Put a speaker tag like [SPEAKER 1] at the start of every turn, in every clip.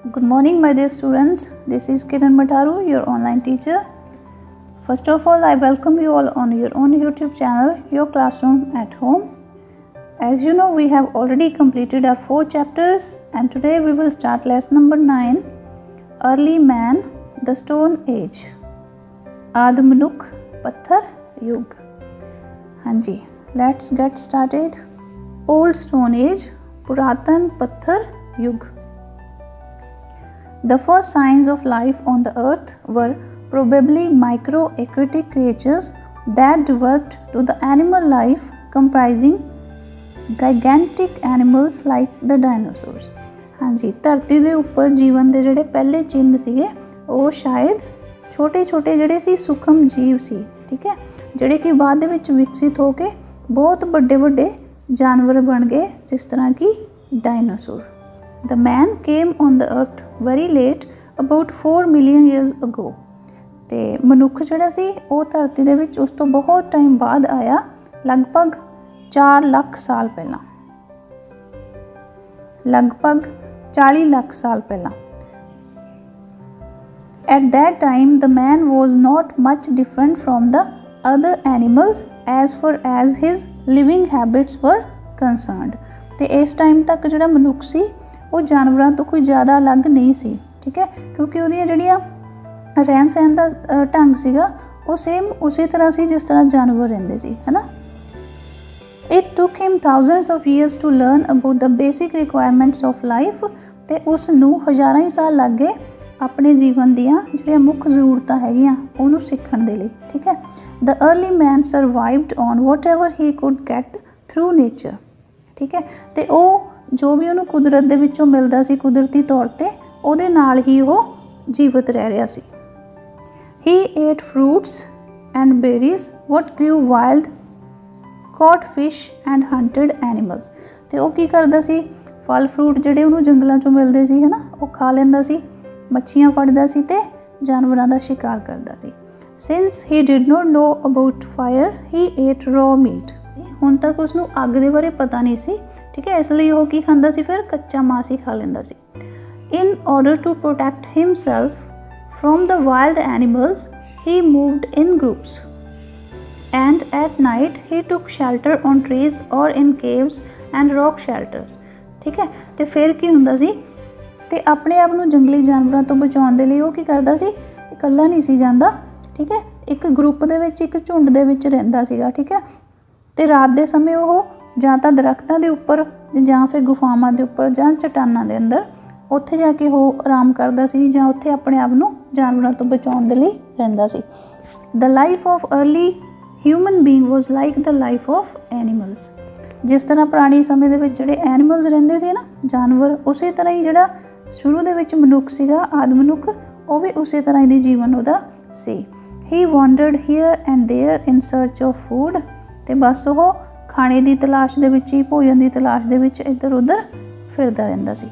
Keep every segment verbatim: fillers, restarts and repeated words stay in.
[SPEAKER 1] Good morning, my dear students. This is Kiran Mataru, your online teacher. First of all, I welcome you all on your own YouTube channel, Your Classroom at Home. As you know, we have already completed our four chapters, and today we will start lesson number nine, Early Man, the Stone Age. आदि मनुख पत्थर युग. हाँ जी, let's get started. Old Stone Age, पुरातन पत्थर युग. The first signs of life on the earth were probably micro-aquatic creatures that developed to the animal life comprising gigantic animals like the dinosaurs. हाँ जी, धरती ਦੇ ਉੱਪਰ ਜੀਵਨ ਦੇ ਜਿਹੜੇ ਪਹਿਲੇ ਚਿੰਨ੍ਹ ਸੀਗੇ ਉਹ ਸ਼ਾਇਦ ਛੋਟੇ ਛੋਟੇ ਜਿਹੜੇ ਸੀ ਸੂਖਮ ਜੀਵ ਸੀ, ਠੀਕ ਹੈ, ਜਿਹੜੇ ਕਿ ਬਾਅਦ ਦੇ ਵਿੱਚ ਵਿਕਸਿਤ ਹੋ ਕੇ ਬਹੁਤ ਵੱਡੇ ਵੱਡੇ ਜਾਨਵਰ ਬਣ ਗਏ, ਜਿਸ ਤਰ੍ਹਾਂ ਕਿ dinosaur. The man came on the earth very late, about four million years ago. ਤੇ ਮਨੁੱਖ ਜਿਹੜਾ ਸੀ ਉਹ ਧਰਤੀ ਦੇ ਵਿੱਚ ਉਸ ਤੋਂ ਬਹੁਤ ਟਾਈਮ ਬਾਅਦ ਆਇਆ, ਲਗਭਗ ਚਾਰ ਲੱਖ ਸਾਲ ਪਹਿਲਾਂ, ਲਗਭਗ ਚਾਲੀ ਲੱਖ ਸਾਲ ਪਹਿਲਾਂ. At that time, the man was not much different from the other animals as far as his living habits were concerned. ਤੇ ਇਸ ਟਾਈਮ ਤੱਕ ਜਿਹੜਾ ਮਨੁੱਖ ਸੀ ਉਹ ਜਾਨਵਰਾਂ ਤੋਂ ਕੋਈ ਜ਼ਿਆਦਾ ਅਲੱਗ ਨਹੀਂ ਸੀ, ਠੀਕ ਹੈ, ਕਿਉਂਕਿ ਉਹਦੀਆਂ ਜਿਹੜੀਆਂ ਰਹਿਣ ਸਹਿਣ ਦਾ ਢੰਗ ਸੀਗਾ ਉਹ ਸੇਮ ਉਸੇ ਤਰ੍ਹਾਂ ਸੀ ਜਿਸ ਤਰ੍ਹਾਂ ਜਾਨਵਰ ਰਹਿੰਦੇ ਸੀ, ਹੈ ਨਾ. It took him thousands of years to learn about the basic requirements of life. ਤੇ ਉਸ ਨੂੰ ਹਜ਼ਾਰਾਂ ਹੀ ਸਾਲ ਲੱਗ ਗਏ ਆਪਣੇ ਜੀਵਨ ਦੀਆਂ ਜਿਹੜੀਆਂ ਮੁੱਖ ਜ਼ਰੂਰਤਾਂ ਹੈਗੀਆਂ ਉਹਨੂੰ ਸਿੱਖਣ ਦੇ ਲਈ, ਠੀਕ ਹੈ. The early man survived on whatever he could get through nature. ਠੀਕ ਹੈ, ਤੇ ਉਹ ਜੋ ਵੀ ਉਹਨੂੰ ਕੁਦਰਤ ਦੇ ਵਿੱਚੋਂ ਮਿਲਦਾ ਸੀ ਕੁਦਰਤੀ ਤੌਰ 'ਤੇ ਉਹਦੇ ਨਾਲ ਹੀ ਉਹ ਜੀਵਤ ਰਹਿ ਰਿਹਾ ਸੀ. He ate fruits and berries, what grew wild, caught fish and hunted animals. ਤੇ ਉਹ ਕੀ ਕਰਦਾ ਸੀ, ਫਲ ਫਰੂਟ ਜਿਹੜੇ ਉਹਨੂੰ ਜੰਗਲਾਂ 'ਚੋਂ ਮਿਲਦੇ ਸੀ, ਹੈ ਨਾ, ਉਹ ਖਾ ਲੈਂਦਾ ਸੀ, ਮੱਛੀਆਂ ਫੜਦਾ ਸੀ ਅਤੇ ਜਾਨਵਰਾਂ ਦਾ ਸ਼ਿਕਾਰ ਕਰਦਾ ਸੀ. Since he did not know about fire, he ate raw meat. ਹੁਣ ਤੱਕ ਉਸਨੂੰ ਅੱਗ ਦੇ ਬਾਰੇ ਪਤਾ ਨਹੀਂ ਸੀ, ਠੀਕ ਹੈ, ਇਸ ਲਈ ਉਹ ਕੀ ਖਾਂਦਾ ਸੀ, ਫਿਰ ਕੱਚਾ ਮਾਸ ਹੀ ਖਾ ਲੈਂਦਾ ਸੀ. In order to protect himself from the wild animals, he moved in groups. And at night he took shelter on trees or in caves and rock shelters. ਠੀਕ ਹੈ, ਅਤੇ ਫਿਰ ਕੀ ਹੁੰਦਾ ਸੀ, ਅਤੇ ਆਪਣੇ ਆਪ ਨੂੰ ਜੰਗਲੀ ਜਾਨਵਰਾਂ ਤੋਂ ਬਚਾਉਣ ਦੇ ਲਈ ਉਹ ਕੀ ਕਰਦਾ ਸੀ, ਇਕੱਲਾ ਨਹੀਂ ਸੀ ਜਾਂਦਾ, ਠੀਕ ਹੈ, ਇੱਕ ਗਰੁੱਪ ਦੇ ਵਿੱਚ, ਇੱਕ ਝੁੰਡ ਦੇ ਵਿੱਚ ਰਹਿੰਦਾ ਸੀਗਾ, ਠੀਕ ਹੈ. ਅਤੇ ਰਾਤ ਦੇ ਸਮੇਂ ਉਹ ਜਾਂ ਤਾਂ ਦਰੱਖਤਾਂ ਦੇ ਉੱਪਰ ਜਾਂ ਫਿਰ ਗੁਫਾਵਾਂ ਦੇ ਉੱਪਰ ਜਾਂ ਚਟਾਨਾਂ ਦੇ ਅੰਦਰ ਉੱਥੇ ਜਾ ਕੇ ਉਹ ਆਰਾਮ ਕਰਦਾ ਸੀ, ਜਾਂ ਉੱਥੇ ਆਪਣੇ ਆਪ ਨੂੰ ਜਾਨਵਰਾਂ ਤੋਂ ਬਚਾਉਣ ਦੇ ਲਈ ਰਹਿੰਦਾ ਸੀ. The life of early human being was like the life of animals. ਜਿਸ ਤਰ੍ਹਾਂ ਪੁਰਾਣੇ ਸਮੇਂ ਦੇ ਵਿੱਚ ਜਿਹੜੇ ਐਨੀਮਲਸ ਰਹਿੰਦੇ ਸੀ ਨਾ, ਜਾਨਵਰ, ਉਸੇ ਤਰ੍ਹਾਂ ਹੀ ਜਿਹੜਾ ਸ਼ੁਰੂ ਦੇ ਵਿੱਚ ਮਨੁੱਖ ਸੀਗਾ, ਆਦਿ ਮਨੁੱਖ, ਉਹ ਵੀ ਉਸੇ ਤਰ੍ਹਾਂ ਹੀ ਦੀ ਜੀਵਨ ਉਹਦਾ ਸੀ. He wandered here and there in search of food. ਅਤੇ ਬਸ ਉਹ ਖਾਣੇ ਦੀ ਤਲਾਸ਼ ਦੇ ਵਿੱਚ ਹੀ, ਭੋਜਨ ਦੀ ਤਲਾਸ਼ ਦੇ ਵਿੱਚ ਇੱਧਰ ਉੱਧਰ ਫਿਰਦਾ ਰਹਿੰਦਾ ਸੀ.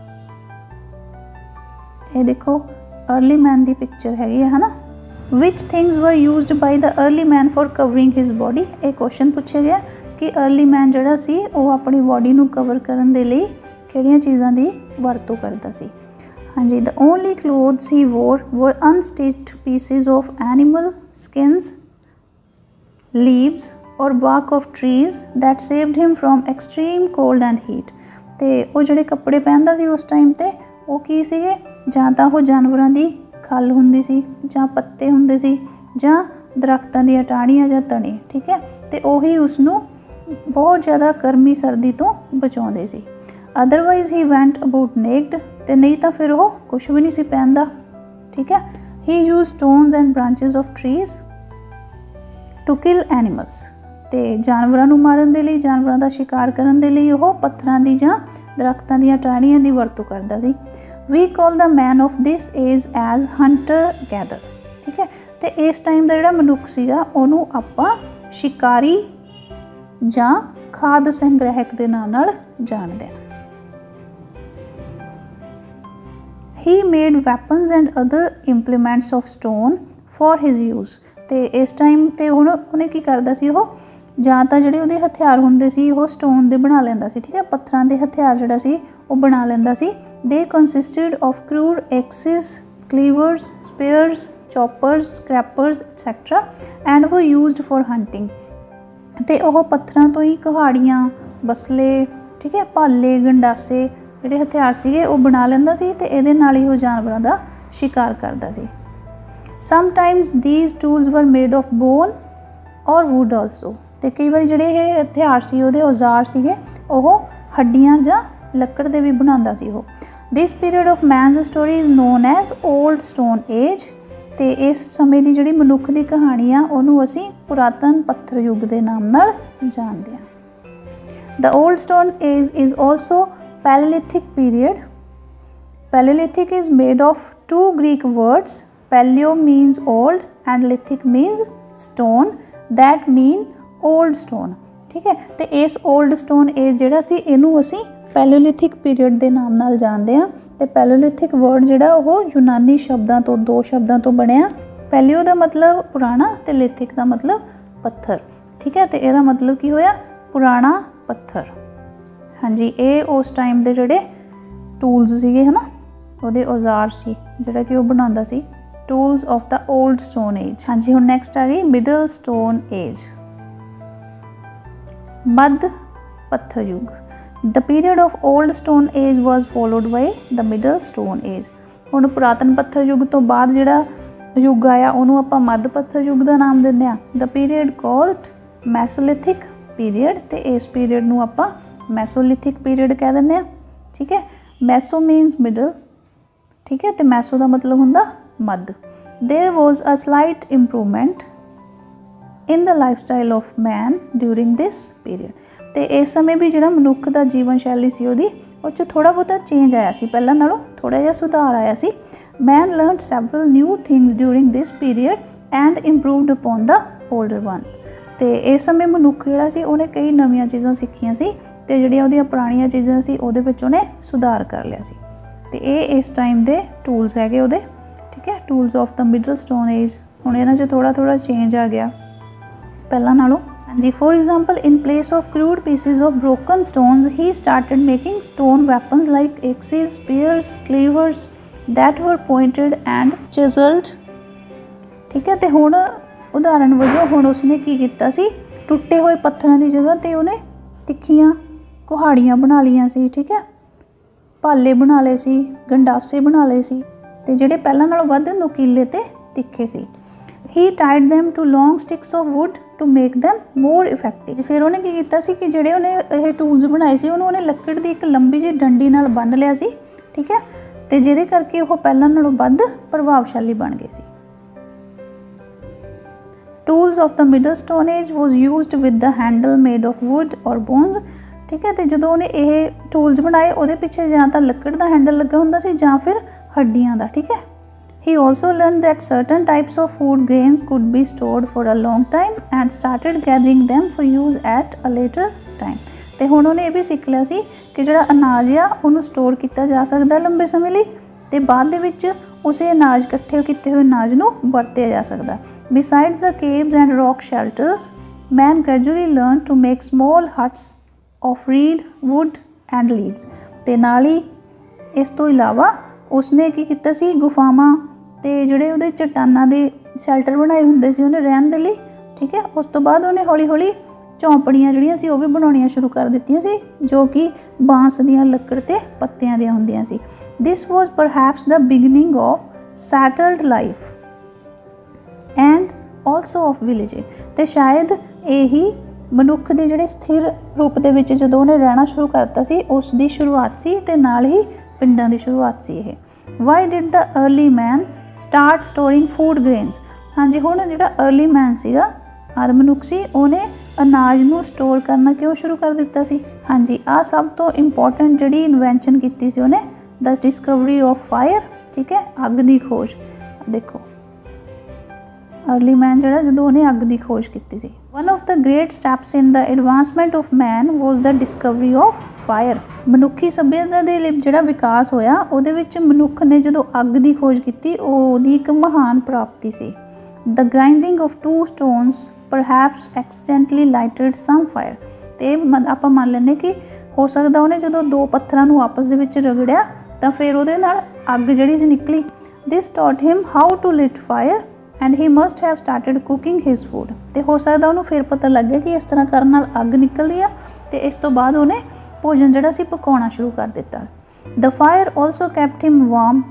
[SPEAKER 1] ਇਹ ਦੇਖੋ ਅਰਲੀ ਮੈਨ ਦੀ ਪਿਕਚਰ ਹੈਗੀ ਹੈ, ਹੈ ਨਾ. Which things were used by the early man for covering his body? ਇਹ ਕੁਐਸਚਨ ਪੁੱਛਿਆ ਗਿਆ ਕਿ ਅਰਲੀ ਮੈਨ ਜਿਹੜਾ ਸੀ ਉਹ ਆਪਣੀ ਬੋਡੀ ਨੂੰ ਕਵਰ ਕਰਨ ਦੇ ਲਈ ਕਿਹੜੀਆਂ ਚੀਜ਼ਾਂ ਦੀ ਵਰਤੋਂ ਕਰਦਾ ਸੀ. ਹਾਂਜੀ, the only clothes he wore were unstitched pieces of animal skins, leaves or bark of trees that saved him from extreme cold and heat. ਅਤੇ ਉਹ ਜਿਹੜੇ ਕੱਪੜੇ ਪਹਿਨਦਾ ਸੀ ਉਸ ਟਾਈਮ 'ਤੇ ਉਹ ਕੀ ਸੀਗੇ, ਜਾਂ ਤਾਂ ਉਹ ਜਾਨਵਰਾਂ ਦੀ ਖੱਲ ਹੁੰਦੀ ਸੀ, ਜਾਂ ਪੱਤੇ ਹੁੰਦੇ ਸੀ, ਜਾਂ ਦਰੱਖਤਾਂ ਦੀਆਂ ਟਾਹਣੀਆਂ ਜਾਂ ਤਣੇ, ਠੀਕ ਹੈ, ਅਤੇ ਉਹੀ ਉਸਨੂੰ ਬਹੁਤ ਜ਼ਿਆਦਾ ਗਰਮੀ ਸਰਦੀ ਤੋਂ ਬਚਾਉਂਦੇ ਸੀ. Otherwise he went about naked. ਅਤੇ ਨਹੀਂ ਤਾਂ ਫਿਰ ਉਹ ਕੁਛ ਵੀ ਨਹੀਂ ਸੀ ਪਹਿਨਦਾ, ਠੀਕ ਹੈ. He use stones and branches of trees to kill animals. ਅਤੇ ਜਾਨਵਰਾਂ ਨੂੰ ਮਾਰਨ ਦੇ ਲਈ, ਜਾਨਵਰਾਂ ਦਾ ਸ਼ਿਕਾਰ ਕਰਨ ਦੇ ਲਈ ਉਹ ਪੱਥਰਾਂ ਦੀ ਜਾਂ ਦਰੱਖਤਾਂ ਦੀਆਂ ਟਾਹਣੀਆਂ ਦੀ ਵਰਤੋਂ ਕਰਦਾ ਸੀ. We call the man of this age as hunter gather. ਠੀਕ ਹੈ, ਅਤੇ ਇਸ ਟਾਈਮ ਦਾ ਜਿਹੜਾ ਮਨੁੱਖ ਸੀਗਾ ਉਹਨੂੰ ਆਪਾਂ ਸ਼ਿਕਾਰੀ ਜਾਂ ਖਾਦ ਸੰਗ੍ਰਹਿਕ ਦੇ ਨਾਂ ਨਾਲ ਜਾਣਦੇ ਹਾਂ. He made weapons and other implements of stone for his use. ਅਤੇ ਇਸ ਟਾਈਮ 'ਤੇ ਹੁਣ ਉਹਨੇ ਕੀ ਕਰਦਾ ਸੀ, ਉਹ ਜਾਂ ਤਾਂ ਜਿਹੜੇ ਉਹਦੇ ਹਥਿਆਰ ਹੁੰਦੇ ਸੀ ਉਹ ਸਟੋਨ ਦੇ ਬਣਾ ਲੈਂਦਾ ਸੀ, ਠੀਕ ਹੈ, ਪੱਥਰਾਂ ਦੇ ਹਥਿਆਰ ਜਿਹੜਾ ਸੀ ਉਹ ਬਣਾ ਲੈਂਦਾ ਸੀ, They consisted of crude axes, cleavers, spears, choppers, scrapers, et cetera and were used for hunting. ਤੇ ਉਹ ਪੱਥਰਾਂ ਤੋਂ ਹੀ ਕੁਹਾੜੀਆਂ, ਬਸਲੇ, ਠੀਕ ਹੈ, ਭਾਲੇ, ਗੰਡਾਸੇ ਜਿਹੜੇ ਹਥਿਆਰ ਸੀਗੇ ਉਹ ਬਣਾ ਲੈਂਦਾ ਸੀ ਤੇ ਇਹਦੇ ਨਾਲ ਹੀ ਉਹ ਜਾਨਵਰਾਂ ਦਾ ਸ਼ਿਕਾਰ ਕਰਦਾ ਸੀ। Sometimes these tools were made of bone or wood also। ਤੇ ਕਈ ਵਾਰੀ ਜਿਹੜੇ ਇਹ ਹਥਿਆਰ ਸੀ, ਉਹਦੇ ਔਜ਼ਾਰ ਸੀਗੇ, ਉਹ ਹੱਡੀਆਂ ਜਾਂ ਲੱਕੜ ਦੇ ਵੀ ਬਣਾਉਂਦਾ ਸੀ ਉਹ। this period of man's story is known as old stone age। ਤੇ ਇਸ ਸਮੇਂ ਦੀ ਜਿਹੜੀ ਮਨੁੱਖ ਦੀ ਕਹਾਣੀ ਆ ਉਹਨੂੰ ਅਸੀਂ ਪੁਰਾਤਨ ਪੱਥਰ ਯੁੱਗ ਦੇ ਨਾਮ ਨਾਲ ਜਾਣਦੇ ਹਾਂ। the old stone age is also Paleolithic period। Paleolithic is made of two Greek words, paleo means old and lithic means stone, that mean old stone। ठीक है, तो इस old stone age ਜਿਹੜਾ ਸੀ ਇਹਨੂੰ ਅਸੀਂ Paleolithic period ਦੇ ਨਾਮ ਨਾਲ ਜਾਣਦੇ ਹਾਂ। ਤੇ Paleolithic word ਜਿਹੜਾ ਉਹ ਯੂਨਾਨੀ ਸ਼ਬਦਾਂ ਤੋਂ, ਦੋ ਸ਼ਬਦਾਂ ਤੋਂ ਬਣਿਆ। ਪੈਲੀਓ ਦਾ ਮਤਲਬ ਪੁਰਾਣਾ ਤੇ ਲਿਥਿਕ ਦਾ ਮਤਲਬ ਪੱਥਰ। ਠੀਕ ਹੈ, ਤੇ ਇਹਦਾ ਮਤਲਬ ਕੀ ਹੋਇਆ? ਪੁਰਾਣਾ ਪੱਥਰ। ਹਾਂਜੀ, ਇਹ ਉਸ ਟਾਈਮ ਦੇ ਜਿਹੜੇ ਟੂਲਸ ਸੀਗੇ ਹੈ ਨਾ, ਉਹਦੇ ਔਜ਼ਾਰ ਸੀ ਜਿਹੜਾ ਕਿ ਉਹ ਬਣਾਉਂਦਾ ਸੀ। Tools of the old stone age. ਹਾਂਜੀ, ਹੁਣ ਨੈਕਸਟ ਆ ਗਈ ਮਿਡਲ ਸਟੋਨ ਏਜ, ਮੱਧ ਪੱਥਰ ਯੁੱਗ। The period of old stone age was followed by the middle stone age। ਹੁਣ ਪੁਰਾਤਨ ਪੱਥਰ ਯੁੱਗ ਤੋਂ ਬਾਅਦ ਜਿਹੜਾ ਯੁੱਗ ਆਇਆ ਉਹਨੂੰ ਆਪਾਂ ਮੱਧ ਪੱਥਰ ਯੁੱਗ ਦਾ ਨਾਮ ਦਿੰਦੇ ਹਾਂ। the period called mesolithic period। ਤੇ ਇਸ ਪੀਰੀਅਡ ਨੂੰ ਆਪਾਂ ਮੈਸੋਲਿਥਿਕ ਪੀਰੀਅਡ ਕਹਿ ਦਿੰਦੇ ਹਾਂ। ਠੀਕ ਹੈ, ਮੈਸੋ ਮੀਨਸ ਮਿਡਲ, ਠੀਕ ਹੈ, ਤੇ ਮੈਸੋ ਦਾ ਮਤਲਬ ਹੁੰਦਾ ਮੱਧ। there was a slight improvement in the lifestyle of man during this period। ਤੇ ਇਸ ਸਮੇਂ ਵੀ ਜਿਹੜਾ ਮਨੁੱਖ ਦਾ ਜੀਵਨ ਸ਼ੈਲੀ ਸੀ ਉਹਦੀ ਉਹ 'ਚ ਥੋੜ੍ਹਾ ਬਹੁਤਾ ਚੇਂਜ ਆਇਆ ਸੀ, ਪਹਿਲਾਂ ਨਾਲੋਂ ਥੋੜ੍ਹਾ ਜਿਹਾ ਸੁਧਾਰ ਆਇਆ ਸੀ। man learned several new things during this period and improved upon the older ones। ਤੇ ਇਸ ਸਮੇਂ ਮਨੁੱਖ ਜਿਹੜਾ ਸੀ ਉਹਨੇ ਕਈ ਨਵੀਆਂ ਚੀਜ਼ਾਂ ਸਿੱਖੀਆਂ ਸੀ ਤੇ ਜਿਹੜੀਆਂ ਉਹਦੀਆਂ ਪੁਰਾਣੀਆਂ ਚੀਜ਼ਾਂ ਸੀ ਉਹਦੇ ਵਿੱਚ ਉਹਨੇ ਸੁਧਾਰ ਕਰ ਲਿਆ ਸੀ। ਤੇ ਇਹ ਇਸ ਟਾਈਮ ਦੇ ਟੂਲਸ ਹੈਗੇ ਉਹਦੇ। ਠੀਕ ਹੈ, tools of the middle stone age. ਹੁਣ ਇਹਨਾਂ 'ਚ ਥੋੜ੍ਹਾ ਥੋੜ੍ਹਾ ਚੇਂਜ ਆ ਗਿਆ ਪਹਿਲਾਂ ਨਾਲੋਂ। ਹਾਂਜੀ, for example in place of crude pieces of broken stones he started making stone weapons like axes, spears, cleavers that were pointed and chiseled। ਠੀਕ ਹੈ, ਤੇ ਹੁਣ ਉਦਾਹਰਨ ਵਜੋਂ ਹੁਣ ਉਸਨੇ ਕੀ ਕੀਤਾ ਸੀ, ਟੁੱਟੇ ਹੋਏ ਪੱਥਰਾਂ ਦੀ ਜਗ੍ਹਾ 'ਤੇ ਉਹਨੇ ਤਿੱਖੀਆਂ ਕੁਹਾੜੀਆਂ ਬਣਾ ਲਈਆਂ ਸੀ। ਠੀਕ ਹੈ, ਭਾਲੇ ਬਣਾ ਲਏ ਸੀ, ਗੰਡਾਸੇ ਬਣਾ ਲਏ ਸੀ ਤੇ ਜਿਹੜੇ ਪਹਿਲਾਂ ਨਾਲੋਂ ਵੱਧ ਨੁਕੀਲੇ ਤੇ ਤਿੱਖੇ ਸੀ। he tied them to long sticks of wood to make them more effective। ਫਿਰ ਉਹਨੇ ਕੀ ਕੀਤਾ ਸੀ ਕਿ ਜਿਹੜੇ ਉਹਨੇ ਇਹ ਟੂਲਸ ਬਣਾਏ ਸੀ ਉਹਨੂੰ ਉਹਨੇ ਲੱਕੜ ਦੀ ਇੱਕ ਲੰਬੀ ਜਿਹੀ ਡੰਡੀ ਨਾਲ ਬੰਨ੍ਹ ਲਿਆ ਸੀ। ਠੀਕ ਹੈ, ਤੇ ਜਿਹਦੇ ਕਰਕੇ ਉਹ ਪਹਿਲਾਂ ਨਾਲੋਂ ਵੱਧ ਪ੍ਰਭਾਵਸ਼ਾਲੀ ਬਣ ਗਏ ਸੀ। Tools of the middle stone age was used with the handle made of wood or bones. ਠੀਕ ਹੈ, ਤੇ ਜਦੋਂ ਉਹਨੇ ਇਹ ਟੂਲਸ ਬਣਾਏ ਉਹਦੇ ਪਿੱਛੇ ਜਾਂ ਤਾਂ ਲੱਕੜ ਦਾ ਹੈਂਡਲ ਲੱਗਾ ਹੁੰਦਾ ਸੀ ਜਾਂ ਫਿਰ ਹੱਡੀਆਂ ਦਾ। ਠੀਕ ਹੈ, he also learned that certain types of food grains could be stored for a long time and started gathering them for use at a later time। ਤੇ ਹੁਣ ਉਹਨੇ ਇਹ ਵੀ ਸਿੱਖ ਲਿਆ ਸੀ ਕਿ ਜਿਹੜਾ ਅਨਾਜ ਆ ਉਹਨੂੰ ਸਟੋਰ ਕੀਤਾ ਜਾ ਸਕਦਾ ਲੰਬੇ ਸਮੇਂ ਲਈ ਤੇ ਬਾਅਦ ਦੇ ਵਿੱਚ ਉਸੇ ਅਨਾਜ ਇਕੱਠੇ ਕੀਤੇ ਹੋਏ ਅਨਾਜ ਨੂੰ ਵਰਤਿਆ ਜਾ ਸਕਦਾ। besides the caves and rock shelters, man gradually learned to make small huts of reed, wood and leaves। ਤੇ ਨਾਲ ਹੀ ਇਸ ਤੋਂ ਇਲਾਵਾ ਉਸਨੇ ਕੀ ਕੀਤਾ ਸੀ, ਗੁਫਾਵਾਂ ਤੇ ਜਿਹੜੇ ਉਹਦੇ ਚੱਟਾਨਾਂ ਦੇ ਸ਼ੈਲਟਰ ਬਣਾਏ ਹੁੰਦੇ ਸੀ ਉਹਨੇ ਰਹਿਣ ਦੇ ਲਈ। ਠੀਕ ਹੈ, ਉਸ ਤੋਂ ਬਾਅਦ ਉਹਨੇ ਹੌਲੀ ਹੌਲੀ ਝੌਂਪੜੀਆਂ ਜਿਹੜੀਆਂ ਸੀ ਉਹ ਵੀ ਬਣਾਉਣੀਆਂ ਸ਼ੁਰੂ ਕਰ ਦਿੱਤੀਆਂ ਸੀ ਜੋ ਕਿ ਬਾਂਸ ਦੀਆਂ ਲੱਕੜ ਤੇ ਪੱਤਿਆਂ ਦੀਆਂ ਹੁੰਦੀਆਂ ਸੀ। this was perhaps the beginning of settled life and also of villages। ਤੇ ਸ਼ਾਇਦ ਇਹੀ ਮਨੁੱਖ ਦੇ ਜਿਹੜੇ ਸਥਿਰ ਰੂਪ ਦੇ ਵਿੱਚ ਜਦੋਂ ਉਹਨੇ ਰਹਿਣਾ ਸ਼ੁਰੂ ਕਰਤਾ ਸੀ ਉਸ ਦੀ ਸ਼ੁਰੂਆਤ ਸੀ ਤੇ ਨਾਲ ਹੀ ਪਿੰਡਾਂ ਦੀ ਸ਼ੁਰੂਆਤ ਸੀ ਇਹ। why did the early man start storing food grains। ਹਾਂਜੀ, ਹੁਣ ਜਿਹੜਾ early man ਸੀਗਾ, ਆਦਿ ਮਨੁੱਖ ਸੀ, ਉਹਨੇ ਅਨਾਜ ਨੂੰ ਸਟੋਰ ਕਰਨਾ ਕਿਉਂ ਸ਼ੁਰੂ ਕਰ ਦਿੱਤਾ ਸੀ। ਹਾਂਜੀ, ਆਹ ਸਭ ਤੋਂ ਇੰਪੋਰਟੈਂਟ ਜਿਹੜੀ ਇਨਵੈਂਸ਼ਨ ਕੀਤੀ ਸੀ ਉਹਨੇ, ਦ ਡਿਸਕਵਰੀ ਆਫ ਫਾਇਰ। ਠੀਕ ਹੈ, ਅੱਗ ਦੀ ਖੋਜ। ਦੇਖੋ अर्ली मैन ਜਿਹੜਾ ਜਦੋਂ ਉਹਨੇ ਅੱਗ ਦੀ ਖੋਜ ਕੀਤੀ ਸੀ। One of the great steps in the advancement of man was the discovery of fire. ਮਨੁੱਖੀ ਸੱਭਿਅਤਾ ਦੇ ਲਈ ਜਿਹੜਾ ਵਿਕਾਸ ਹੋਇਆ ਉਹਦੇ ਵਿੱਚ ਮਨੁੱਖ ਨੇ ਜਦੋਂ ਅੱਗ ਦੀ ਖੋਜ ਕੀਤੀ ਉਹ ਉਹਦੀ ਇੱਕ ਮਹਾਨ ਪ੍ਰਾਪਤੀ ਸੀ। The grinding of two stones perhaps accidentally lighted some fire. ਅਤੇ ਆਪਾਂ ਮੰਨ ਲੈਂਦੇ ਕਿ ਹੋ ਸਕਦਾ ਉਹਨੇ ਜਦੋਂ ਦੋ ਪੱਥਰਾਂ ਨੂੰ ਆਪਸ ਦੇ ਵਿੱਚ ਰਗੜਿਆ ਤਾਂ ਫਿਰ ਉਹਦੇ ਨਾਲ ਅੱਗ ਜਿਹੜੀ ਸੀ ਨਿਕਲੀ। This taught him how to lit fire and he must have started cooking his food. ਤੇ ਹੋ ਸਕਦਾ ਉਹਨੂੰ ਫਿਰ ਪਤਾ ਲੱਗੇ ਕਿ ਇਸ ਤਰ੍ਹਾਂ ਕਰਨ ਨਾਲ ਅੱਗ ਨਿਕਲਦੀ ਆ, ਤੇ ਇਸ ਤੋਂ ਬਾਅਦ ਉਹਨੇ ਭੋਜਨ ਜਿਹੜਾ ਸੀ ਪਕਾਉਣਾ ਸ਼ੁਰੂ ਕਰ ਦਿੱਤਾ। The fire also kept him warm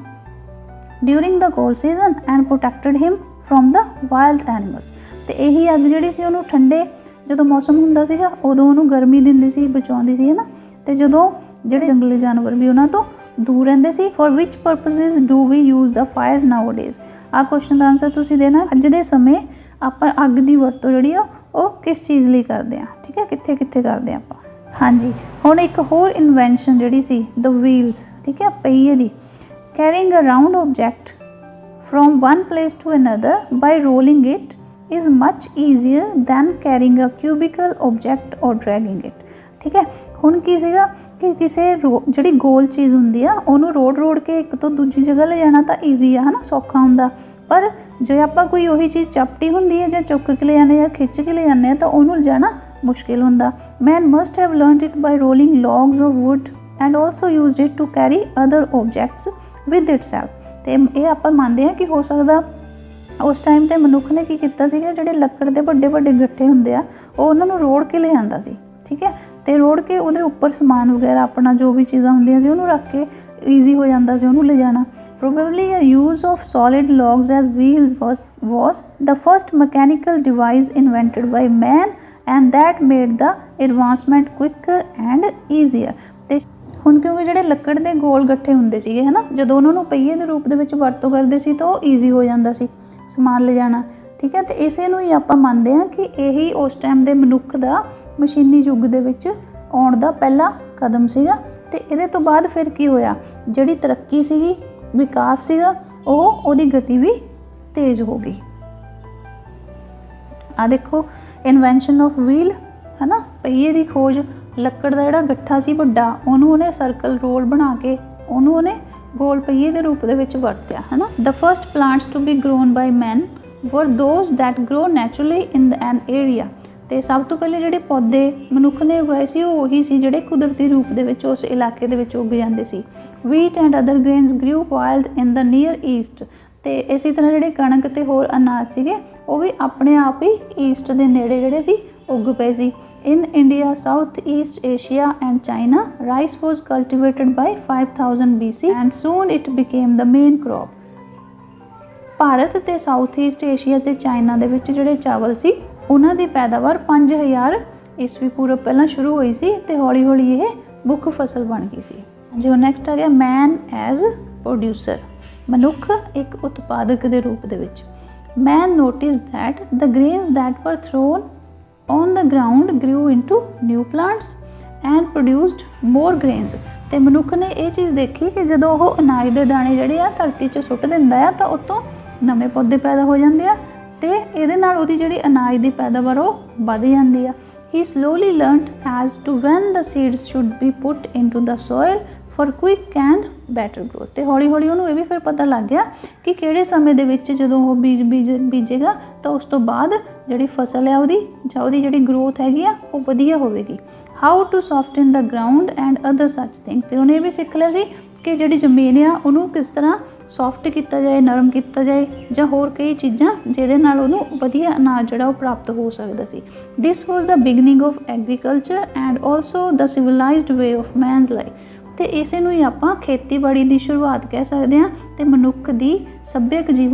[SPEAKER 1] during the cold season and protected him from the wild animals. ਤੇ ਇਹੀ ਅੱਗ ਜਿਹੜੀ ਸੀ ਉਹਨੂੰ ਠੰਡੇ ਜਦੋਂ ਮੌਸਮ ਹੁੰਦਾ ਸੀਗਾ ਉਦੋਂ ਉਹਨੂੰ ਗਰਮੀ ਦਿੰਦੀ ਸੀ, ਬਚਾਉਂਦੀ ਸੀ, ਹੈ ਨਾ। ਤੇ ਜਦੋਂ ਜਿਹੜੇ ਜੰਗਲੀ ਜਾਨਵਰ ਵੀ ਉਹਨਾਂ ਤੋਂ ਦੂਰ ਰਹਿੰਦੇ ਸੀ। For which purposes do we use the fire nowadays. ਆਹ ਕੁਐਸਚਨ ਦਾ ਆਨਸਰ ਤੁਸੀਂ ਦੇਣਾ। ਅੱਜ ਦੇ ਸਮੇਂ ਆਪਾਂ ਅੱਗ ਦੀ ਵਰਤੋਂ ਜਿਹੜੀ ਆ ਉਹ ਕਿਸ ਚੀਜ਼ ਲਈ ਕਰਦੇ ਹਾਂ, ਠੀਕ ਹੈ, ਕਿੱਥੇ ਕਿੱਥੇ ਕਰਦੇ ਹਾਂ ਆਪਾਂ। ਹਾਂਜੀ, ਹੁਣ ਇੱਕ ਹੋਰ ਇਨਵੈਂਸ਼ਨ ਜਿਹੜੀ ਸੀ ਦ ਵੀਲਸ, ਠੀਕ ਹੈ, ਪਹੀਏ ਦੀ। Carrying a round object from one place to another by rolling it is much easier than carrying a cubical object or dragging it. ਠੀਕ ਹੈ, ਹੁਣ ਕੀ ਸੀਗਾ ਕਿ ਕਿਸੇ ਰੋ ਜਿਹੜੀ ਗੋਲ ਚੀਜ਼ ਹੁੰਦੀ ਆ ਉਹਨੂੰ ਰੋੜ ਰੋੜ ਕੇ ਇੱਕ ਤੋਂ ਦੂਜੀ ਜਗ੍ਹਾ ਲੈ ਜਾਣਾ ਤਾਂ ਈਜ਼ੀ ਆ, ਹੈ ਨਾ, ਸੌਖਾ ਹੁੰਦਾ। ਪਰ ਜੇ ਆਪਾਂ ਕੋਈ ਉਹੀ ਚੀਜ਼ ਚਪਟੀ ਹੁੰਦੀ ਹੈ ਜਾਂ ਚੁੱਕ ਕੇ ਲੈ ਜਾਂਦੇ ਜਾਂ ਖਿੱਚ ਕੇ ਲੈ ਜਾਂਦੇ ਹਾਂ ਤਾਂ ਉਹਨੂੰ ਲਿਜਾਣਾ ਮੁਸ਼ਕਿਲ ਹੁੰਦਾ। Man must have learned it by rolling logs of wood and also used it to carry other objects with itself. ਤੇ ਇਹ ਆਪਾਂ ਮੰਨਦੇ ਹਾਂ ਕਿ ਹੋ ਸਕਦਾ ਉਸ ਟਾਈਮ 'ਤੇ ਮਨੁੱਖ ਨੇ ਕੀ ਕੀਤਾ ਸੀਗਾ, ਜਿਹੜੇ ਲੱਕੜ ਦੇ ਵੱਡੇ ਵੱਡੇ ਗੱਠੇ ਹੁੰਦੇ ਆ ਉਹ ਉਹਨਾਂ ਨੂੰ ਰੋੜ ਕੇ ਲੈ ਜਾਂਦਾ ਸੀ, ਠੀਕ ਹੈ, ਤੇ ਰੋੜ ਕੇ ਉਹਦੇ ਉੱਪਰ ਸਮਾਨ ਵਗੈਰਾ ਆਪਣਾ ਜੋ ਵੀ ਚੀਜ਼ਾਂ ਹੁੰਦੀਆਂ ਸੀ ਉਹਨੂੰ ਰੱਖ ਕੇ ਈਜ਼ੀ ਹੋ ਜਾਂਦਾ ਸੀ ਉਹਨੂੰ ਲੈ ਜਾਣਾ। Probably a use of solid logs as wheels was was the first mechanical device invented by man and that made the advancement quicker and easier। ਤੇ ਹੁਣ ਕਿਉਂਕਿ ਜਿਹੜੇ ਲੱਕੜ ਦੇ ਗੋਲ ਗੱਠੇ ਹੁੰਦੇ ਸੀਗੇ, ਹੈ ਨਾ, ਜਦੋਂ ਉਹਨਾਂ ਨੂੰ ਪਹੀਏ ਦੇ ਰੂਪ ਦੇ ਵਿੱਚ ਵਰਤੋਂ ਕਰਦੇ ਸੀ ਤਾਂ ਉਹ ਈਜ਼ੀ ਹੋ ਜਾਂਦਾ ਸੀ ਸਮਾਨ ਲੈ ਜਾਣਾ, ਠੀਕ ਹੈ। ਤੇ ਇਸੇ ਨੂੰ ਹੀ ਆਪਾਂ ਮੰਨਦੇ ਹਾਂ ਕਿ ਇਹੀ ਉਸ ਟਾਈਮ ਦੇ ਮਨੁੱਖ ਦਾ ਮਸ਼ੀਨੀ ਯੁੱਗ ਦੇ ਵਿੱਚ ਆਉਣ ਦਾ ਪਹਿਲਾ ਕਦਮ ਸੀਗਾ। ਤੇ ਇਹਦੇ ਤੋਂ ਬਾਅਦ ਫਿਰ ਕੀ ਹੋਇਆ, ਜਿਹੜੀ ਤਰੱਕੀ ਸੀਗੀ, ਵਿਕਾਸ ਸੀਗਾ, ਉਹ ਉਹਦੀ ਗਤੀ ਵੀ ਤੇਜ਼ ਹੋ ਗਈ। ਆ ਦੇਖੋ ਇਨਵੈਂਸ਼ਨ ਆਫ ਵੀਲ, ਹੈ ਨਾ, ਪਹੀਏ ਦੀ ਖੋਜ। ਲੱਕੜ ਦਾ ਜਿਹੜਾ ਗੱਠਾ ਸੀ ਵੱਡਾ ਉਹਨੂੰ ਉਹਨੇ ਸਰਕਲ ਰੋਲ ਬਣਾ ਕੇ ਉਹਨੂੰ ਉਹਨੇ ਗੋਲ ਪਹੀਏ ਦੇ ਰੂਪ ਦੇ ਵਿੱਚ ਵਰਤਿਆ, ਹੈ ਨਾ। The first plants to be grown by man were those that grow naturally in an area. ਤੇ ਸਭ ਤੋਂ ਪਹਿਲੇ ਜਿਹੜੇ ਪੌਦੇ ਮਨੁੱਖ ਨੇ ਉਗਾਏ ਸੀ ਉਹ ਉਹੀ ਸੀ ਜਿਹੜੇ ਕੁਦਰਤੀ ਰੂਪ ਦੇ ਵਿੱਚ ਉਸ ਇਲਾਕੇ ਦੇ ਵਿੱਚ ਉੱਗ ਜਾਂਦੇ ਸੀ। Wheat and other grains grew wild in the near east. ਤੇ ਇਸੇ ਤਰ੍ਹਾਂ ਜਿਹੜੇ ਕਣਕ ਤੇ ਹੋਰ ਅਨਾਜ ਸੀਗੇ ਉਹ ਵੀ ਆਪਣੇ ਆਪ ਹੀ ਈਸਟ ਦੇ ਨੇੜੇ ਜਿਹੜੇ ਸੀ ਉੱਗ ਪਏ ਸੀ। In India, South East Asia and China, rice was cultivated by five thousand B C and soon it became the main crop. Bharat ਤੇ ਸਾਊਥ ਈਸਟ ਏਸ਼ੀਆ ਤੇ ਚਾਈਨਾ ਦੇ ਵਿੱਚ ਜਿਹੜੇ ਚਾਵਲ ਸੀ ਉਹਨਾਂ ਦੀ ਪੈਦਾਵਾਰ ਪੰਜ ਹਜ਼ਾਰ ਈਸਵੀ ਪੂਰਵ ਪਹਿਲਾਂ ਸ਼ੁਰੂ ਹੋਈ ਸੀ ਤੇ ਹੌਲੀ ਹੌਲੀ ਇਹ ਮੁੱਖ ਫਸਲ ਬਣ ਗਈ ਸੀ। ਜੋ ਨੈਕਸਟ ਆ ਗਿਆ ਮੈਨ ਐਜ਼ ਪ੍ਰੋਡਿਊਸਰ, ਮਨੁੱਖ ਇੱਕ ਉਤਪਾਦਕ ਦੇ ਰੂਪ ਦੇ ਵਿੱਚ। Man notice that the grains that were thrown on the ground grew into new plants and produced more grains. ਤੇ ਮਨੁੱਖ ਨੇ ਇਹ ਚੀਜ਼ ਦੇਖੀ ਕਿ ਜਦੋਂ ਉਹ ਅਨਾਜ ਦੇ ਦਾਣੇ ਜਿਹੜੇ ਆ ਧਰਤੀ 'ਚ ਸੁੱਟ ਦਿੰਦਾ ਆ ਤਾਂ ਉਤੋਂ ਨਵੇਂ ਪੌਦੇ ਪੈਦਾ ਹੋ ਜਾਂਦੇ ਆ ਤੇ ਇਹਦੇ ਨਾਲ ਉਹਦੀ ਜਿਹੜੀ ਅਨਾਜ ਦੀ ਪੈਦਾਵਾਰ ਉਹ ਵੱਧ ਜਾਂਦੀ ਆ। He slowly learnt as to when the seeds should be put into the soil for quick and better growth। ਤੇ ਹੌਲੀ ਹੌਲੀ ਉਹਨੂੰ ਇਹ ਵੀ ਫਿਰ ਪਤਾ ਲੱਗ ਗਿਆ ਕਿ ਕਿਹੜੇ ਸਮੇਂ ਦੇ ਵਿੱਚ ਜਦੋਂ ਉਹ ਬੀਜ ਬੀਜ ਬੀਜੇਗਾ ਤਾਂ ਉਸ ਤੋਂ ਬਾਅਦ ਜਿਹੜੀ ਫਸਲ ਹੈ ਉਹਦੀ ਜਾਂ ਉਹਦੀ ਜਿਹੜੀ ਗਰੋਥ ਹੈਗੀ ਆ ਉਹ ਵਧੀਆ ਹੋਵੇਗੀ। How to soften the ground and other such things. ਤੇ ਉਹਨੇ ਇਹ ਵੀ ਸਿੱਖ ਲਿਆ ਸੀ ਕਿ ਜਿਹੜੀ ਜ਼ਮੀਨ ਆ ਉਹਨੂੰ ਕਿਸ ਤਰ੍ਹਾਂ ਸੌਫਟ ਕੀਤਾ ਜਾਏ, ਨਰਮ ਕੀਤਾ ਜਾਏ ਜਾਂ ਹੋਰ ਕਈ ਚੀਜ਼ਾਂ ਜਿਹਦੇ ਨਾਲ ਉਹਨੂੰ ਵਧੀਆ ਅਨਾਜ ਜਿਹੜਾ ਉਹ ਪ੍ਰਾਪਤ ਹੋ ਸਕਦਾ ਸੀ। This was the beginning of agriculture and also the civilized way of man's life. ਤੇ ਇਸੇ ਨੂੰ ਹੀ ਆਪਾਂ ਖੇਤੀਬਾੜੀ ਦੀ ਸ਼ੁਰੂਆਤ ਕਹਿ ਸਕਦੇ ਹਾਂ ਤੇ ਮਨੁੱਖ ਦੀ ਸੱਭਿਅਕ ਜੀਵਨ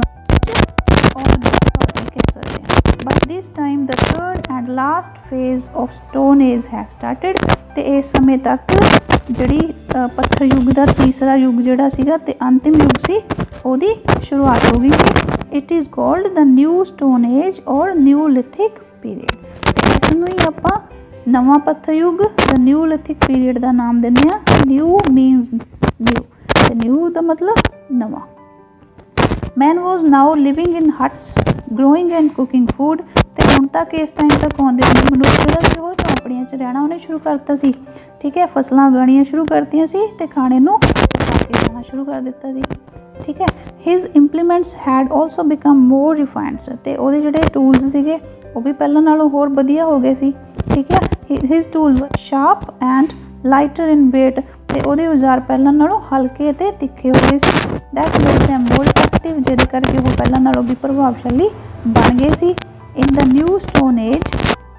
[SPEAKER 1] ਕਹਿ ਸਕਦੇ ਹਾਂ। But this time the third and last phase of stone age has started. ਤੇ ਇਸ ਸਮੇਂ ਤੱਕ ਜਿਹੜੀ ਪੱਥਰ ਯੁੱਗ ਦਾ ਤੀਸਰਾ ਯੁੱਗ ਜਿਹੜਾ ਸੀਗਾ ਤੇ ਅੰਤਿਮ ਯੁੱਗ ਸੀ ਉਹਦੀ ਸ਼ੁਰੂਆਤ ਹੋ ਗਈ ਸੀ। It is called the new stone age or neolithic period. ਤੇ ਇਸ ਨੂੰ ਹੀ ਆਪਾਂ ਨਵਾਂ ਪੱਥਰ ਯੁੱਗ ਜਾਂ ਨਿਊਲਿਥਿਕ ਪੀਰੀਅਡ ਦਾ ਨਾਮ ਦਿੰਦੇ ਹਾਂ। ਨਿਊ ਮੀਨਸ ਨਿਊ ਤੇ ਨਿਊ ਦਾ ਮਤਲਬ ਨਵਾਂ। Man was now living in huts growing and cooking food. ਤੇ ਹੁਣ ਤੱਕ ਇਸ ਟਾਈਮ ਤੱਕ ਆਉਂਦੇ ਹੁੰਦੇ ਮਨੁੱਖ ਜਿਹੜਾ ਸੀ ਉਹ ਝੌਂਪੜੀਆਂ 'ਚ ਰਹਿਣਾ ਉਹਨੇ ਸ਼ੁਰੂ ਕਰਤਾ ਸੀ, ਠੀਕ ਹੈ, ਫਸਲਾਂ ਉਗਾਉਣੀਆਂ ਸ਼ੁਰੂ ਕਰਤੀਆਂ ਸੀ ਤੇ ਖਾਣੇ ਨੂੰ ਪਕਾ ਕੇ ਖਾਣਾ ਸ਼ੁਰੂ ਕਰ ਦਿੱਤਾ ਸੀ, ਠੀਕ ਹੈ। His implements had also become more refined. ਤੇ ਉਹਦੇ ਜਿਹੜੇ ਟੂਲਸ ਸੀਗੇ ਉਹ ਵੀ ਪਹਿਲਾਂ ਨਾਲੋਂ ਹੋਰ ਵਧੀਆ ਹੋ ਗਏ ਸੀ, ਠੀਕ ਹੈ। His tools were sharp and lighter in weight. ਤੇ ਉਹਦੇ ਔਜ਼ਾਰ ਪਹਿਲਾਂ ਨਾਲੋਂ ਹਲਕੇ ਅਤੇ ਤਿੱਖੇ ਹੋ ਗਏ ਸੀ। That made them more effective, ਜਿਹਦੇ ਕਰਕੇ ਉਹ ਪਹਿਲਾਂ ਨਾਲੋਂ ਵੀ ਪ੍ਰਭਾਵਸ਼ਾਲੀ ਬਣ ਗਏ ਸੀ। In the new stone age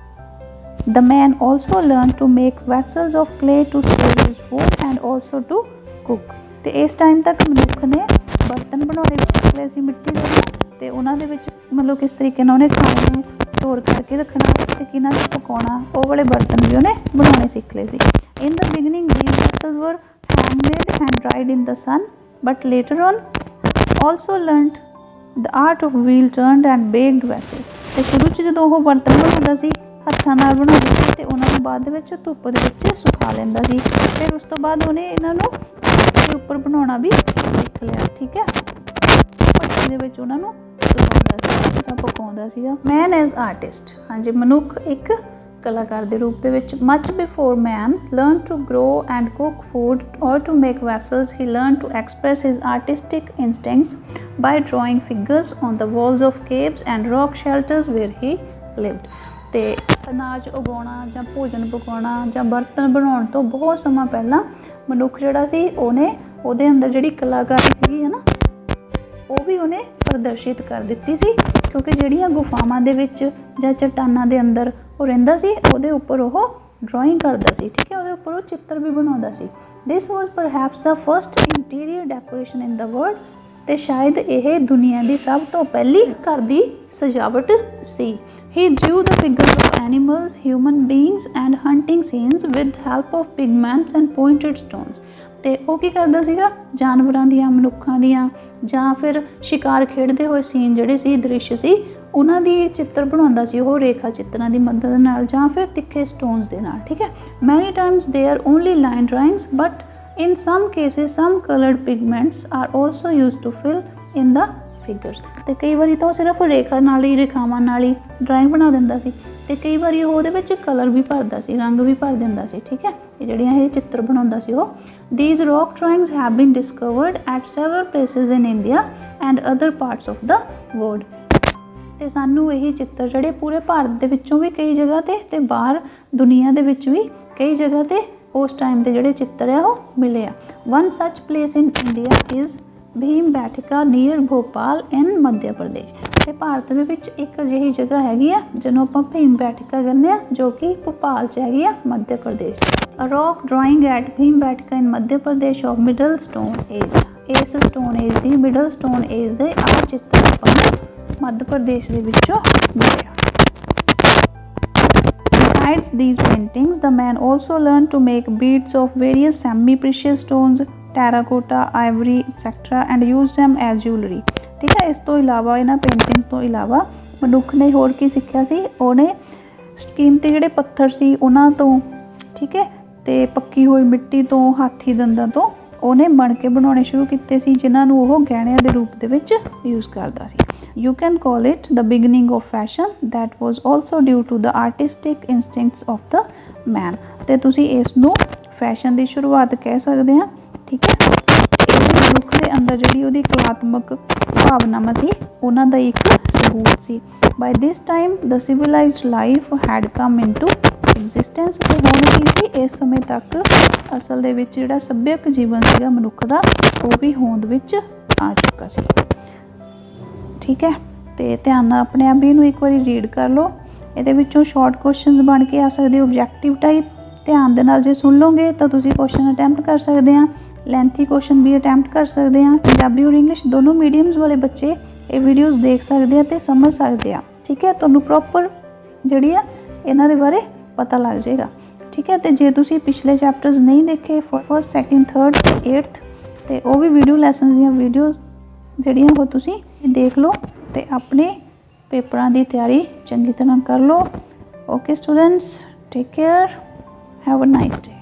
[SPEAKER 1] the man also learned to make vessels of clay to store his food and also to cook। ਤੇ ਇਸ ਟਾਈਮ ਤੱਕ ਮਨੁੱਖ ਨੇ ਬਰਤਨ ਬਣਾਉਣੇ ਵੀ ਸਿੱਖ ਲਏ ਸੀ ਮਿੱਟੀ ਦੇ, ਤੇ ਉਹਨਾਂ ਦੇ ਵਿੱਚ ਮਤਲਬ ਕਿਸ ਤਰੀਕੇ ਨਾਲ ਉਹਨੇ ਖਾਣੇ ਨੂੰ ਸਟੋਰ ਕਰਕੇ ਰੱਖਣਾ ਤੇ ਕਿਹਨਾਂ ਨੂੰ ਪਕਾਉਣਾ, ਉਹ ਵਾਲੇ ਬਰਤਨ ਵੀ ਉਹਨੇ ਬਣਾਉਣੇ ਸਿੱਖ ਲਏ ਸੀ। In the beginning these vessels were handmade and dried in the sun, but later on also learned the art of wheel turned and baked vessels। ਤੇ ਸ਼ੁਰੂ 'ਚ ਜਦੋਂ ਉਹ ਬਰਤਨ ਬਣਾਉਂਦਾ ਸੀ ਹੱਥਾਂ ਨਾਲ ਬਣਾਉਂਦੇ ਸੀ ਤੇ ਉਹਨਾਂ ਨੂੰ ਬਾਅਦ ਦੇ ਵਿੱਚ ਧੁੱਪ ਦੇ ਵਿੱਚ ਸੁਕਾ ਲੈਂਦਾ ਸੀ। ਫਿਰ ਉਸ ਤੋਂ ਬਾਅਦ ਉਹਨੇ ਇਹਨਾਂ ਨੂੰ ਦੇ ਉੱਪਰ ਬਣਾਉਣਾ ਵੀ ਸਿੱਖ ਲਿਆ। ਠੀਕ ਹੈ, ਭੱਠੀ ਦੇ ਵਿੱਚ ਉਹਨਾਂ ਨੂੰ ਸੁਕਾਉਂਦਾ ਸੀ ਜਾਂ ਪਕਾਉਂਦਾ ਸੀਗਾ। ਮੈਨ ਐਜ਼ ਆਰਟਿਸਟ, ਹਾਂਜੀ ਮਨੁੱਖ ਇੱਕ ਕਲਾਕਾਰ ਦੇ ਰੂਪ ਦੇ ਵਿੱਚ। Much before man learn to grow and cook food or to make vessels, he learn to express his artistic instincts by drawing figures on the walls of caves and rock shelters where he lived. ਤੇ ਅਨਾਜ ਉਗਾਉਣਾ ਜਾਂ ਭੋਜਨ ਪਕਾਉਣਾ ਜਾਂ ਬਰਤਨ ਬਣਾਉਣ ਤੋਂ ਬਹੁਤ ਸਮਾਂ ਪਹਿਲਾਂ ਮਨੁੱਖ ਜਿਹੜਾ ਸੀ ਉਹਨੇ ਉਹਦੇ ਅੰਦਰ ਜਿਹੜੀ ਕਲਾਕਾਰੀ ਸੀਗੀ ਹੈ ਨਾ, ਉਹ ਵੀ ਉਹਨੇ ਪ੍ਰਦਰਸ਼ਿਤ ਕਰ ਦਿੱਤੀ ਸੀ, ਕਿਉਂਕਿ ਜਿਹੜੀਆਂ ਗੁਫਾਵਾਂ ਦੇ ਵਿੱਚ ਜਾਂ ਚੱਟਾਨਾਂ ਦੇ ਅੰਦਰ ਉਹ ਰਹਿੰਦਾ ਸੀ ਉਹਦੇ ਉੱਪਰ ਉਹ ਡਰਾਇੰਗ ਕਰਦਾ ਸੀ। ਠੀਕ ਹੈ, ਉਹਦੇ ਉੱਪਰ ਉਹ ਚਿੱਤਰ ਵੀ ਬਣਾਉਂਦਾ ਸੀ। This was perhaps the first interior decoration in the world, ਤੇ ਸ਼ਾਇਦ ਇਹ ਦੁਨੀਆ ਦੀ ਸਭ ਤੋਂ ਪਹਿਲੀ ਘਰ ਦੀ ਸਜਾਵਟ ਸੀ। He drew the figures of animals, human beings and hunting scenes with help of pigments and pointed stones। ਤੇ ਉਹ ਕੀ ਕਰਦਾ ਸੀਗਾ, ਜਾਨਵਰਾਂ ਦੀਆਂ, ਮਨੁੱਖਾਂ ਦੀਆਂ ਜਾਂ ਫਿਰ ਸ਼ਿਕਾਰ ਖੇਡਦੇ ਹੋਏ ਸੀਨ ਜਿਹੜੇ ਸੀ, ਦ੍ਰਿਸ਼ ਸੀ, ਉਹਨਾਂ ਦੀ ਚਿੱਤਰ ਬਣਾਉਂਦਾ ਸੀ ਉਹ ਰੇਖਾ ਚਿੱਤਰਾਂ ਦੀ ਮਦਦ ਨਾਲ ਜਾਂ ਫਿਰ ਤਿੱਖੇ ਸਟੋਨਸ ਦੇ ਨਾਲ। ਠੀਕ ਹੈ, many times they are only line drawings, but in some cases some colored pigments are also used to fill in the figures। ਤੇ ਕਈ ਵਾਰੀ ਤਾਂ ਉਹ ਸਿਰਫ ਰੇਖਾ ਨਾਲ ਹੀ, ਰੇਖਾਵਾਂ ਨਾਲ ਹੀ ਡਰਾਇੰਗ ਬਣਾ ਦਿੰਦਾ ਸੀ, ਤੇ ਕਈ ਵਾਰੀ ਉਹ ਉਹਦੇ ਵਿੱਚ ਕਲਰ ਵੀ ਭਰਦਾ ਸੀ, ਰੰਗ ਵੀ ਭਰ ਦਿੰਦਾ ਸੀ। ਠੀਕ ਹੈ, ਇਹ ਜਿਹੜੀਆਂ ਇਹ ਚਿੱਤਰ ਬਣਾਉਂਦਾ ਸੀ ਉਹ। These rock drawings have been discovered at several places in India and other parts of the world। ਤੇ ਸਾਨੂੰ ਇਹ ਚਿੱਤਰ ਜਿਹੜੇ ਪੂਰੇ ਭਾਰਤ ਦੇ ਵਿੱਚੋਂ ਵੀ ਕਈ ਜਗ੍ਹਾ ਤੇ ਤੇ ਬਾਹਰ ਦੁਨੀਆ ਦੇ ਵਿੱਚ ਵੀ ਕਈ ਜਗ੍ਹਾ ਤੇ ਉਸ ਟਾਈਮ ਦੇ ਜਿਹੜੇ ਚਿੱਤਰ ਆ ਉਹ ਮਿਲੇ ਆ। One such place in India is Bhimbetka near Bhopal in Madhya Pradesh. ਤੇ ਭਾਰਤ ਦੇ ਵਿੱਚ ਇੱਕ ਅਜਿਹੀ ਜਗ੍ਹਾ ਹੈਗੀ ਆ ਜਿਹਨੂੰ ਆਪਾਂ ਭੀਮ ਬੈਠਕਾ ਕਹਿੰਦੇ ਆ, ਜੋ ਕਿ ਭੋਪਾਲ 'ਚ ਹੈਗੀ ਆ, Madhya Pradesh. A rock drawing at Bhimbetka in Madhya Pradesh of middle stone age. ਇਸ ਸਟੋਨ ਏਜ ਦੀ, ਮਿਡਲ ਸਟੋਨ ਏਜ ਦੇ ਆਹ ਚਿੱਤਰ ਆਪਾਂ ਨੂੰ ਮੱਧ ਪ੍ਰਦੇਸ਼ ਦੇ ਵਿੱਚੋਂ ਮਿਲੇ। Besides these paintings, the man also learned to make beads of various semi-precious stones, terracotta, ivory, et cetera, and use them as jewelry। ठीक है, इस तो इलावा इन्हां पेंटिंग्स तो इलावा मनुख ने होर की सिक्ख्या सी, उहने कीमती जिहड़े पत्थर सी उन्हां तो, ठीक है, ते पक्की हुई मिट्टी तो, हाथी दंदां तो उहने बण के बनाउणे शुरू कीते सी, जिन्हां नूं ओह गहणिਆਂ ਦੇ रूप ਦੇ ਵਿੱਚ यूज़ करदा सी। You can call it the beginning of fashion that was also due to the artistic instincts of the man। ਤੇ ਤੁਸੀਂ ਇਸ ਨੂੰ ਫੈਸ਼ਨ ਦੀ ਸ਼ੁਰੂਆਤ ਕਹਿ ਸਕਦੇ ਆ। ਠੀਕ ਹੈ, ਇਹ ਮਨੁੱਖ ਦੇ ਅੰਦਰ ਜਿਹੜੀ ਉਹਦੀ ਕਲਾਤਮਕ ਭਾਵਨਾਵਾਂ ਸੀ ਉਹਨਾਂ ਦਾ ਇੱਕ ਸਬੂਤ ਸੀ। By this time the civilized life had come into existence। ਤੇ ਹੁਣ ਕੀ ਸੀ, ਇਸ ਸਮੇਂ ਤੱਕ ਅਸਲ ਦੇ ਵਿੱਚ ਜਿਹੜਾ ਸੱਭਿਅਕ ਜੀਵਨ ਸੀਗਾ ਮਨੁੱਖ ਦਾ ਉਹ ਵੀ ਹੋਂਦ ਵਿੱਚ ਆ ਚੁੱਕਾ ਸੀ। ਠੀਕ ਹੈ, ਤੇ ਧਿਆਨ ਨਾਲ ਆਪਣੇ ਆਪ ਇਹਨੂੰ ਇੱਕ ਵਾਰੀ ਰੀਡ ਕਰ ਲਓ। ਇਹਦੇ ਵਿੱਚੋਂ ਸ਼ਾਰਟ ਕੁਐਸਚਨਸ ਬਣ ਕੇ ਆ ਸਕਦੇ, ਓਬਜੈਕਟਿਵ ਟਾਈਪ। ਧਿਆਨ ਦੇ ਨਾਲ ਜੇ ਸੁਣ ਲਓਗੇ ਤਾਂ ਤੁਸੀਂ ਕੁਐਸਚਨ ਅਟੈਂਪਟ ਕਰ ਸਕਦੇ ਆ, ਲੈਂਥੀ ਕੁਐਸਚਨ ਵੀ ਅਟੈਂਪਟ ਕਰ ਸਕਦੇ ਆ। ਪੰਜਾਬੀ ਔਰ ਇੰਗਲਿਸ਼ ਦੋਨੋਂ ਮੀਡੀਅਮਸ ਵਾਲੇ ਬੱਚੇ ਇਹ ਵੀਡੀਓਜ਼ ਦੇਖ ਸਕਦੇ ਆ ਤੇ ਸਮਝ ਸਕਦੇ ਆ। ਠੀਕ ਹੈ, ਤੁਹਾਨੂੰ ਪ੍ਰੋਪਰ ਜਿਹੜੀ ਆ ਇਹਨਾਂ ਦੇ ਬਾਰੇ ਪਤਾ ਲੱਗ ਜਾਏਗਾ। ਠੀਕ ਹੈ, ਤੇ ਜੇ ਤੁਸੀਂ ਪਿਛਲੇ ਚੈਪਟਰਸ ਨਹੀਂ ਦੇਖੇ, ਫਸਟ, ਸੈਕਿੰਡ, ਥਰਡ ਤੇ ਏਟਥ, ਤੇ ਉਹ ਵੀ ਵੀਡੀਓ ਲੈਸਨਸ ਦੀਆਂ ਵੀਡੀਓਜ਼ ਜਿਹੜੀਆਂ ਉਹ ਤੁਸੀਂ ਦੇਖ ਲਓ ਤੇ ਆਪਣੇ ਪੇਪਰਾਂ ਦੀ ਤਿਆਰੀ ਚੰਗੀ ਤਰ੍ਹਾਂ ਕਰ ਲਓ। Okay students, take care, have a nice day.